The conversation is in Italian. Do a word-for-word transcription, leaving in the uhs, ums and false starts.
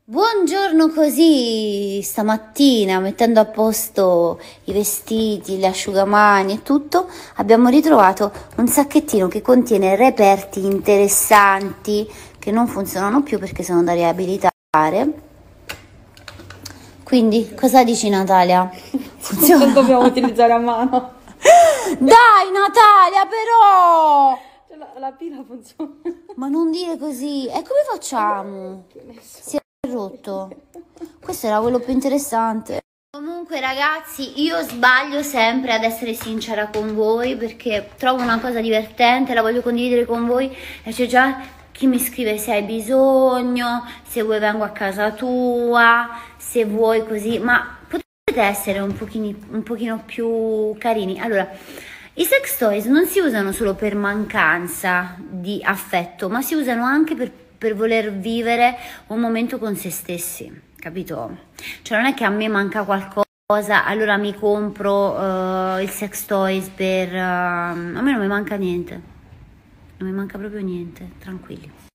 Buongiorno così, stamattina mettendo a posto i vestiti, le asciugamani e tutto, abbiamo ritrovato un sacchettino che contiene reperti interessanti che non funzionano più perché sono da riabilitare. Quindi, cosa dici Natalia? Funziona? Non dobbiamo utilizzare a mano. Dai Natalia, però! Cioè, la, la pila funziona. Ma non dire così, e come facciamo? Si è rotto. Questo era quello più interessante. Comunque ragazzi, io sbaglio sempre ad essere sincera con voi perché trovo una cosa divertente, la voglio condividere con voi e c'è già chi mi scrive se hai bisogno, se vuoi vengo a casa tua, se vuoi così, ma potete essere un pochino, un pochino più carini. Allora, i sex toys non si usano solo per mancanza di affetto, ma si usano anche per, per voler vivere un momento con se stessi, capito? Cioè non è che a me manca qualcosa, allora mi compro uh, il sex toys per... Uh, a me non mi manca niente, non mi manca proprio niente, tranquilli.